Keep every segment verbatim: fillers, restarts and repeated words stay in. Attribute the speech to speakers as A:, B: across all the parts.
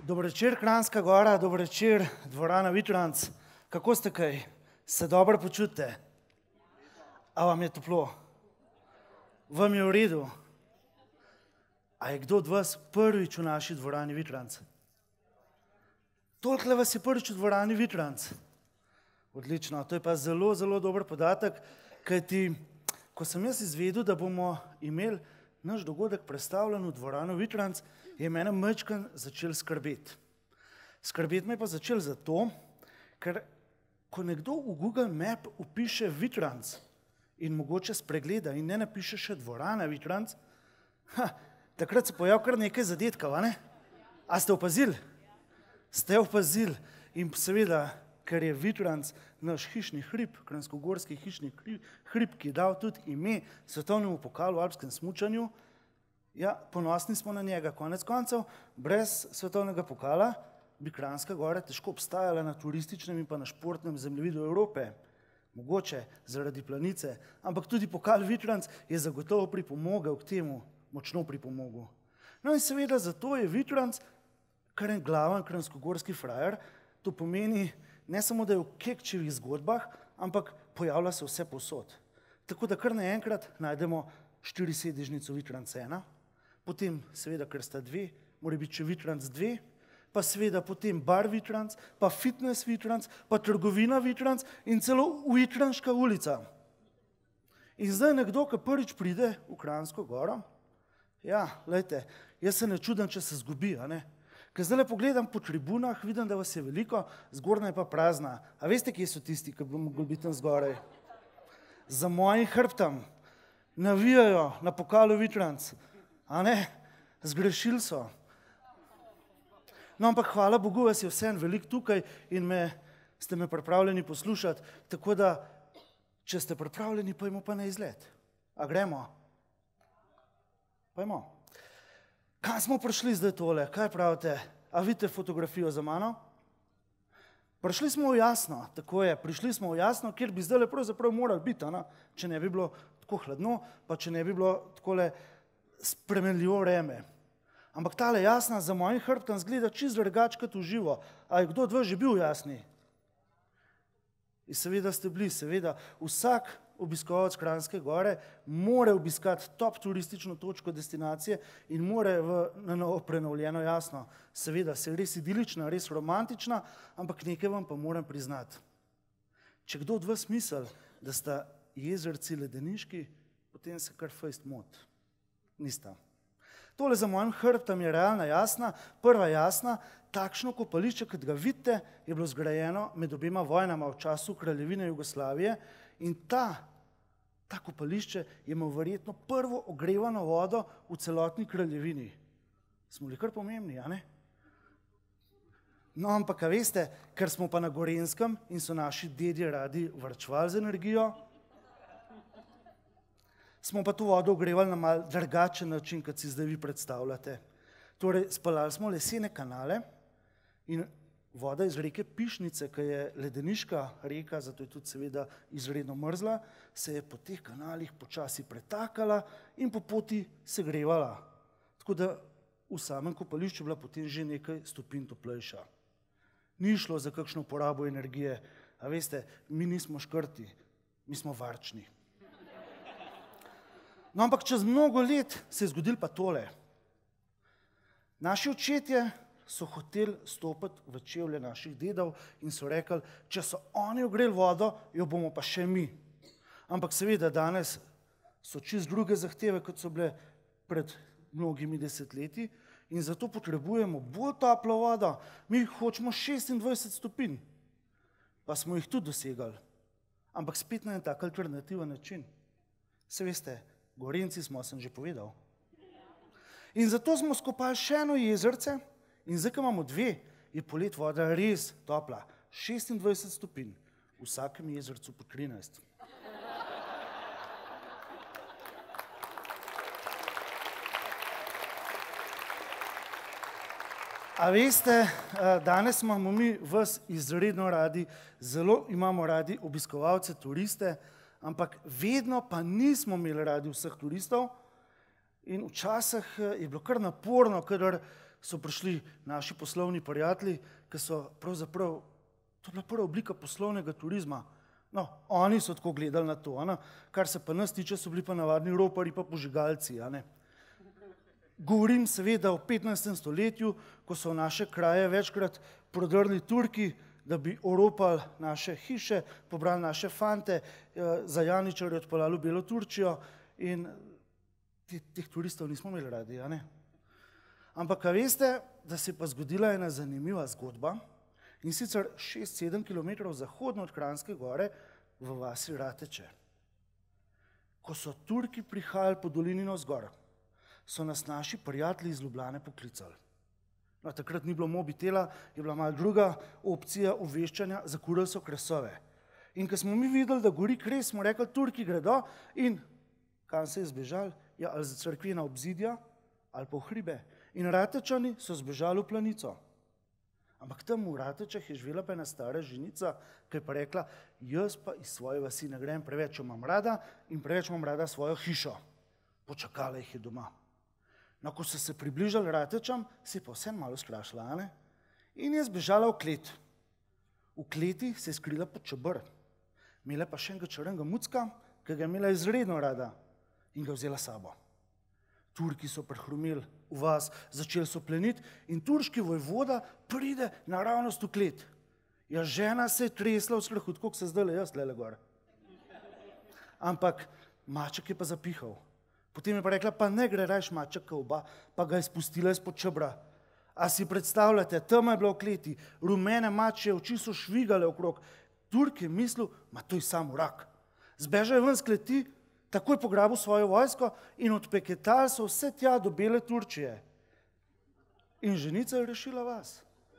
A: Dober večer, Kranjska Gora, dober večer, dvorana Vitranc. Kako ste kaj? Se dobro počutite? A vam je toplo? Vam je v redu? A je kdo od vas prvič v naši dvorani Vitranc? Tolikle vas je prvič v dvorani Vitranc? Odlično, to je pa zelo, zelo dober podatek, kajti, ko sem jaz izvedel, da bomo imeli naš dogodek predstavljen v dvorano Vitranc, je mene majčkeno začel skrbeti. Skrbeti me pa začel zato, ker ko nekdo v Google Map upiše Vitranc in mogoče spregleda in ne napiše še dvorana Vitranc, ha, takrat se pojav kar nekaj zadetkov, a ne? A ste opazili? Ste opazili in seveda, ker je Vitranc naš hišni hrib, kranjskogorski hišni hrib, ki je dal tudi ime svetovnemu pokalu v alpskem smučanju, ja, ponosni smo na njega. Konec koncev, brez svetovnega pokala bi Kranjska Gora težko obstajala na turističnem in pa na športnem zemljevidu Evrope. Mogoče zaradi planice, ampak tudi pokal Vitranc je zagotovo pripomogel k temu, močno pripomogel. No in seveda zato je Vitranc kar en glaven kranjskogorski frajer, to pomeni ne samo, da je v Kekčevih zgodbah, ampak pojavlja se vse povsod. Tako da kar naenkrat najdemo štirisedežnico Vitranc ena, potem seveda, ker sta dve, mora biti še Vitranc dve, pa seveda potem bar Vitranc, pa fitness Vitranc, pa trgovina Vitranc in celo Vitranška ulica. In zdaj nekdo, ki prvič pride v Kranjsko Goro, ja, glejte, jaz se ne čudim, če se zgubi, a ne? Ker zdaj le pogledam po tribunah, vidim, da vas je veliko, zgornja je pa prazna. A veste, kje so tisti, ki bi mogli biti tam zgoraj? Za mojim hrbtom navijajo na pokalu Vitranc, a ne? Zgrešili so. No, ampak hvala Bogu, vas je vseeno veliko tukaj in me, ste me pripravljeni poslušati, tako da, če ste pripravljeni, pojmo pa na izlet. A gremo? Pojmo. Kaj smo prišli zdaj tole? Kaj pravite? A vidite fotografijo za mano? Prišli smo v Jasno, tako je, prišli smo v Jasno, kjer bi zdaj pravzaprav morali biti, a, če ne bi bilo tako hladno, pa če ne bi bilo takole spremenljivo vreme. Ampak tale Jasna za mojim hrbtom zgleda čisto drugače kot v živo. A je kdo od vas že bil v Jasni? In seveda ste bili, seveda, vsak obiskovalec Kranjske Gore mora obiskati top turistično točko destinacije in mora v na novo prenovljeno Jasno. Seveda, se je res idilična, res romantična, ampak nekaj vam pa moram priznati. Če kdo od vas misli, da sta jezerci ledeniški, potem se kar fejst mot. Nista. Tole za mojim hrbtom je realna Jasna, prva Jasna, takšno kopališče, kot ga vidite, je bilo zgrajeno med obema vojnama v času Kraljevine Jugoslavije in ta, ta kopališče je imel verjetno prvo ogrevano vodo v celotni kraljevini. Smo li kar pomembni, a ne? No, ampak a veste, ker smo pa na Gorenjskem in so naši dedje radi varčevali z energijo, smo pa to vodo ogrevali na mal drugačen način, kot si zdaj vi predstavljate. Torej, speljali smo lesene kanale in voda iz reke Pišnice, ki je ledeniška reka, zato je tudi seveda izredno mrzla, se je po teh kanalih počasi pretakala in po poti segrevala. Tako da v samem kopališču je bila potem že nekaj stopinj toplejša. Ni šlo za kakšno porabo energije, a veste, mi nismo škrti, mi smo varčni. No, ampak čez mnogo let se je zgodilo pa tole. Naši očetje so hoteli stopiti v čevlje naših dedov in so rekli, če so oni ogreli vodo, jo bomo pa še mi. Ampak seveda danes so čist druge zahteve, kot so bile pred mnogimi desetletji in zato potrebujemo bolj toplo vodo. Mi hočemo šestindvajset stopinj, pa smo jih tudi dosegali. Ampak spet na en tak alternativen način. Se veste, Gorenjci smo, sem že povedal. In zato smo skopali še eno jezerce in zdaj, ko imamo dve, je polet voda res topla. šestindvajset stopinj, v vsakem jezercu po trinajst. A veste, danes imamo mi vas izredno radi, zelo imamo radi obiskovalce, turiste, ampak vedno pa nismo imeli radi vseh turistov in včasih je bilo kar naporno, kadar so prišli naši poslovni prijatelji, ki so pravzaprav, to je bila prva oblika poslovnega turizma. No, oni so tako gledali na to, ne? Kar se pa nas tiče, so bili pa navadni ropari pa požigalci. A ne? Govorim seveda o petnajstem stoletju, ko so v naše kraje večkrat prodrli Turki, da bi oropali naše hiše, pobrali naše fante, za janičarje odpeljali v Belo Turčijo in teh turistov nismo imeli radi. A ne? Ampak a veste, da se je pa zgodila ena zanimiva zgodba, in sicer šest sedem kilometrov zahodno od Kranjske gore v vasi Rateče. Ko so Turki prihajali po dolini navzgor, so nas naši prijatelji iz Ljubljane poklicali. No, takrat ni bilo mobitela, je bila malo druga opcija obveščanja, zakurili so kresove. In ko smo mi videli, da gori kres, smo rekli, Turki gredo in kam se je zbežali? Ja, ali za cerkvena obzidja, ali pa v hribe. In Ratečani so zbežali v Planico. Ampak tam v Ratečah je živela pa ena stara ženica, ki je pa rekla, jaz pa iz svoje vasi ne grem, preveč jo imam rada in preveč imam rada svojo hišo. Počakala jih je doma. No, ko so se približali Ratečam, se je pa vse malo skrašila, a ne? In je zbežala v klet. V kleti se je skrila pod čebr. Imela pa še enega črnega mucka, ki ga je imela izredno rada in ga vzela sabo. Turki so prihrumeli v vas, začeli so pleniti in turški vojvoda pride naravnost v klet. Ja, žena se je tresla v strahu, tako kot se zdaj le jaz tlele gor. Ampak maček je pa zapihal. Potem je pa rekla, pa ne gre rajš mačeka oba, pa ga je spustila izpod čebra. A si predstavljate, tema je bila v kleti, rumene mačje oči so švigale okrog. Turk je mislil, ma to je samo rak. Zbežal je ven z kleti, takoj pograbil svojo vojsko in odpeketali so vse tja do Bele Turčije. In ženica je rešila vas.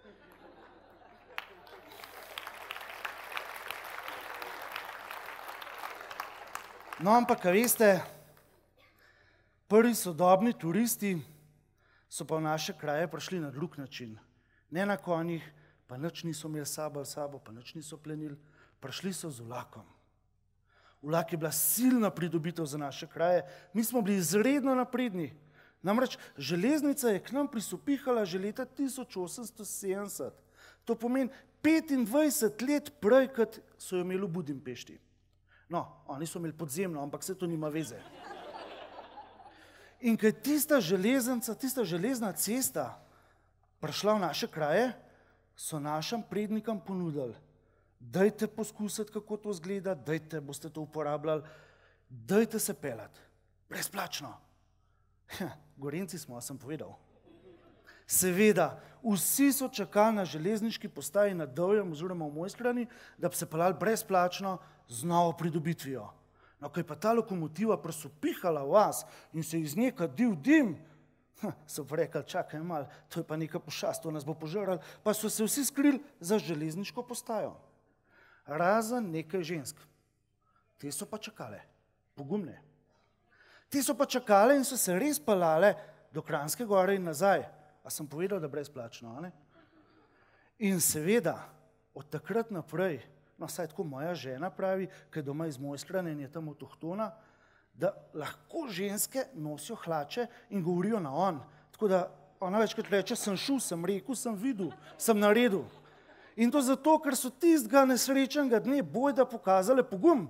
A: No, ampak, a veste, prvi sodobni turisti so pa v naše kraje prišli na drug način. Ne na konjih, pa nič niso imeli sabo ali sabo, pa nič niso plenili. Prišli so z vlakom. Vlak je bila silna pridobitev za naše kraje. Mi smo bili izredno napredni. Namreč železnica je k nam prisopihala že leta tisoč osemsto sedemdeset. To pomeni petindvajset let prej, kot so jo imeli v Budimpešti. No, oni so imeli podzemno, ampak vse to nima veze. In ko je tista železnica, tista železna cesta prišla v naše kraje, so našim prednikom ponudili, dajte poskusiti, kako to izgleda, dajte, boste to uporabljali, dajte se peljati, brezplačno. Ja, Gorenci smo, sem povedal. Seveda, vsi so čakali na železniški postaji na Dovjem oziroma v Mojstrani, da bi se peljali brezplačno z novo pridobitvijo. No, ko je pa ta lokomotiva presopihala vas in se iz nje kadil dim, so pa rekli, čakaj malo, to je pa neka pošast, to nas bo požrl, pa so se vsi skrili za železniško postajo. Razen nekaj žensk. Te so pa čakale, pogumne. Te so pa čakale in so se res peljale do Kranjske gore in nazaj. A sem povedal, da brezplačno, a ne? In seveda, od takrat naprej, no, saj tako moja žena pravi, ki je doma iz Mojstrane in je tam avtohtona, da lahko ženske nosijo hlače in govorijo na on. Tako da ona večkrat reče, sem šel, sem rekel, sem videl, sem naredil. In to zato, ker so tistega nesrečnega dne bojda pokazale pogum.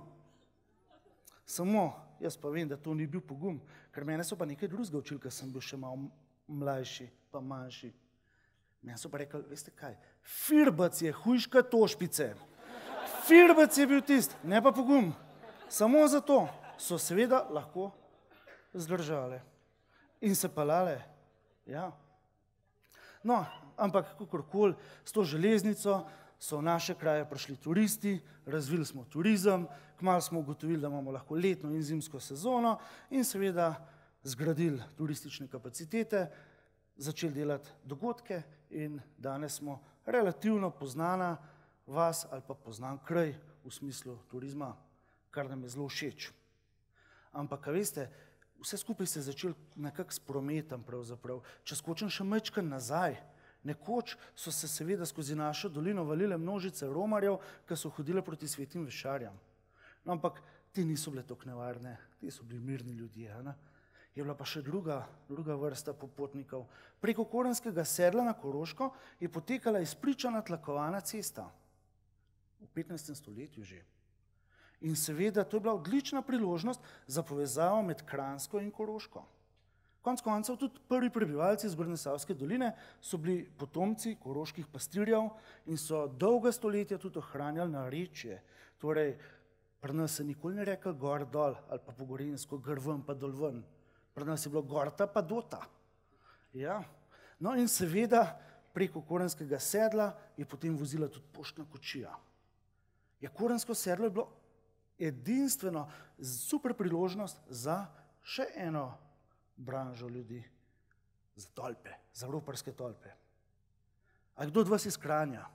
A: Samo, jaz pa vem, da to ni bil pogum, ker mene so pa nekaj drugega učili, ker sem bil še malo mlajši, pa manjši. Mene so pa rekli, veste kaj, firbac je hujška tošpice. Firbac je bil tist, ne pa pogum. Samo zato so seveda lahko zdržale in se peljale. Ja. No, ampak kakorkoli, s to železnico so v naše kraje prišli turisti, razvili smo turizem, kmalu smo ugotovili, da imamo lahko letno in zimsko sezono in seveda zgradili turistične kapacitete, začeli delati dogodke in danes smo relativno poznana vas ali pa poznan kraj v smislu turizma, kar nam je zelo všeč. Ampak, a veste, vse skupaj se je začelo nekako s prometom pravzaprav. Če skočim še majčkeno nazaj, nekoč so se seveda skozi našo dolino valile množice romarjev, ki so hodile proti svetim vešarjam. No, ampak ti niso bile tako nevarne, ti so bili mirni ljudje. Ne? Je bila pa še druga, druga vrsta popotnikov. Preko Korenskega sedla na Koroško je potekala izpričana tlakovana cesta. V petnajstem stoletju že. In seveda, to je bila odlična priložnost za povezavo med Kranjsko in Koroško. Konec koncev tudi prvi prebivalci Zgornjesavske doline so bili potomci koroških pastirjev in so dolga stoletja tudi ohranjali narečje. Torej, pri nas se nikoli ne rekel gor dol ali pa po gorenjsko gor ven pa dol ven. Pri nas je bilo gorta pa dota. Ja. No in seveda preko Korenskega sedla je potem vozila tudi poštna kočija. Ja, Korensko sedlo je bilo edinstveno super priložnost za še eno branžo ljudi, za tolpe, za roparske tolpe. A kdo od vas iz Kranja?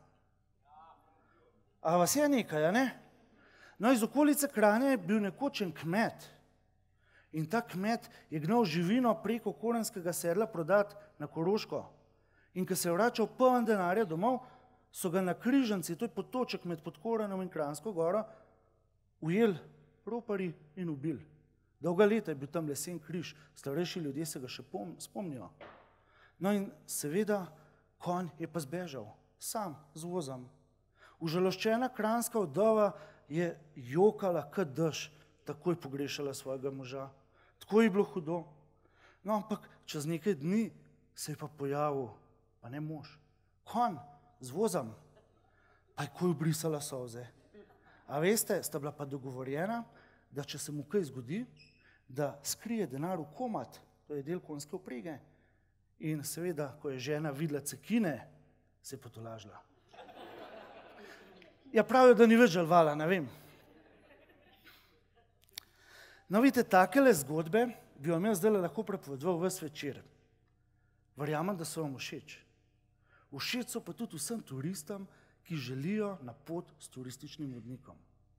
A: A vas je nekaj, a ne? No, iz okolice Kranja je bil nekoč en kmet in ta kmet je gnal živino preko Korenskega sedla prodati na Koroško. In ko se je vračal poln denarja domov, so ga na križanci, to je potoček med Podkorenom in Kranjsko goro, ujeli ropari in ubili. Dolga leta je bil tam lesen križ, starejši ljudje se ga še spomnijo. No in seveda, konj je pa zbežal, sam, z vozom. Užaloščena kranjska vdova je jokala kot dež, takoj pogrešala svojega moža. Tako je bilo hudo. No, ampak čez nekaj dni se je pa pojavil, pa ne mož, konj z vozom, pa je takoj obrisala solze. A veste, sta bila pa dogovorjena, da če se mu kaj zgodi, da skrije denar v komad, to je del konjske oprege. In seveda, ko je žena videla cekine, se je potolažila. Ja, pravijo, da ni več žalvala, ne vem. No, vidite, takele zgodbe bi vam jaz zdaj lahko prepovedoval ves večer. Verjamem, da so vam všeč. Všeč so pa tudi vsem turistom, ki želijo na pot s turističnim vodnikom.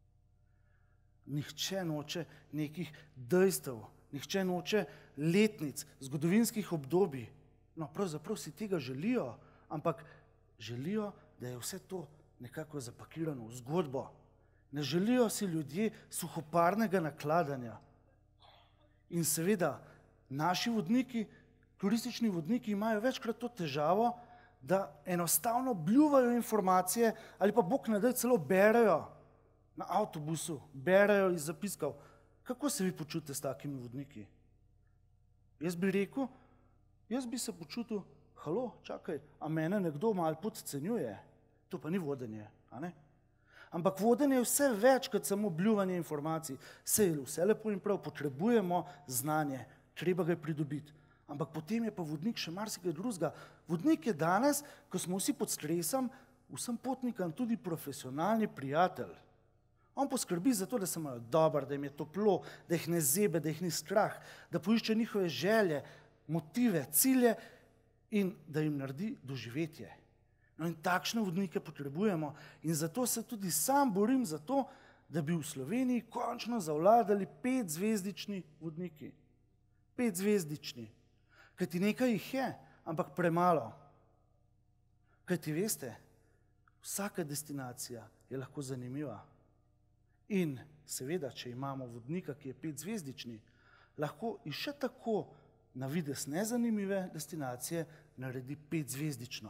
A: Nihče noče nekih dejstev, nihče noče letnic, zgodovinskih obdobij. No, pravzaprav si tega želijo, ampak želijo, da je vse to nekako zapakirano v zgodbo. Ne želijo si ljudje suhoparnega nakladanja. In seveda, naši vodniki, turistični vodniki imajo večkrat to težavo, da enostavno bljuvajo informacije ali pa bog ne daj celo berejo na avtobusu, berejo iz zapiskov. Kako se vi počutite s takimi vodniki? Jaz bi rekel, jaz bi se počutil, halo, čakaj, a mene nekdo malo podcenjuje? To pa ni vodenje, a ne? Ampak vodenje je vse več kot samo bljuvanje informacij. Saj je vse lepo in prav, potrebujemo znanje, treba ga je pridobiti. Ampak potem je pa vodnik še marsikaj drugega. Vodnik je danes, ko smo vsi pod stresom, vsem potnikom tudi profesionalni prijatelj. On poskrbi za to, da se imajo dobro, da jim je toplo, da jih ne zebe, da jih ni strah, da poišče njihove želje, motive, cilje in da jim naredi doživetje. No in takšne vodnike potrebujemo in zato se tudi sam borim za to, da bi v Sloveniji končno zavladali petzvezdični vodniki. Petzvezdični. Kajti nekaj jih je, ampak premalo. Kajti veste, vsaka destinacija je lahko zanimiva. In seveda, če imamo vodnika, ki je petzvezdični, lahko in še tako na videz nezanimive destinacije naredi petzvezdično.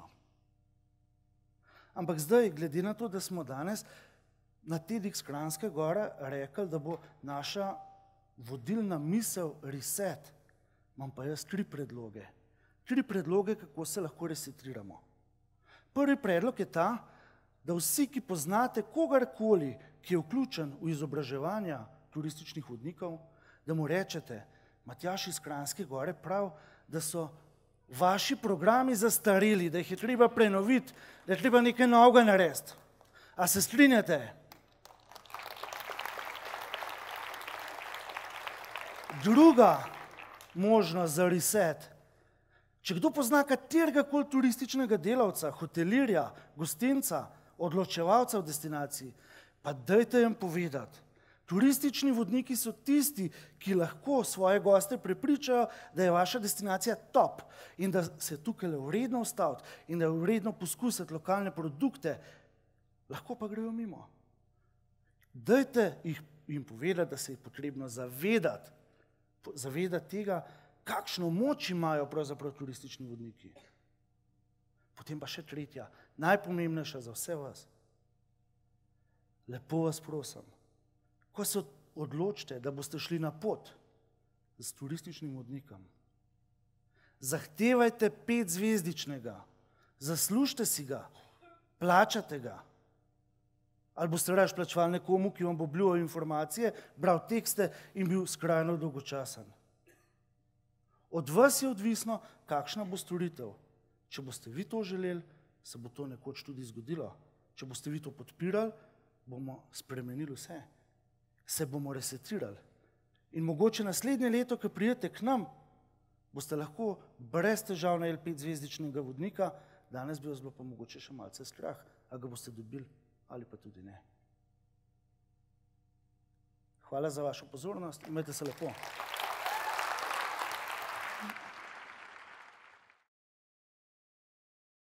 A: Ampak zdaj, glede na to, da smo danes na TEDx Kranjske gore rekli, da bo naša vodilna misel reset, imam pa jaz tri predloge. Tri predloge, kako se lahko resetriramo. Prvi predlog je ta, da vsi, ki poznate kogarkoli, ki je vključen v izobraževanja turističnih vodnikov, da mu rečete, Matjaž iz Kranjske gore prav, da so vaši programi zastareli, da jih je treba prenoviti, da je treba nekaj novega narediti. A se strinjate? Druga možnost za reset. Če kdo pozna katerega koli turističnega delavca, hotelirja, gostinca, odločevalca v destinaciji, pa dajte jim povedati. Turistični vodniki so tisti, ki lahko svoje goste prepričajo, da je vaša destinacija top in da se tukaj vredno ustaviti in da je vredno poskusiti lokalne produkte, lahko pa grejo mimo. Dajte jim povedati, da se je potrebno zavedati zavedati tega, kakšno moč imajo pravzaprav turistični vodniki. Potem pa še tretja, najpomembnejša za vse vas. Lepo vas prosim, ko se odločite, da boste šli na pot s turističnim vodnikom, zahtevajte petzvezdičnega, zaslužite si ga, plačate ga. Ali boste raje plačevali nekomu, ki vam bo obljubljal informacije, bral tekste in bil skrajno dolgočasen. Od vas je odvisno, kakšna bo storitev. Če boste vi to želeli, se bo to nekoč tudi zgodilo. Če boste vi to podpirali, bomo spremenili vse. Se bomo resetirali. In mogoče naslednje leto, ko pridete k nam, boste lahko brez težav najeli petzvezdičnega vodnika, danes bi vas bilo pa mogoče še malce strah, a ga boste dobili ali pa tudi ne. Hvala za vašo pozornost, imejte se lepo.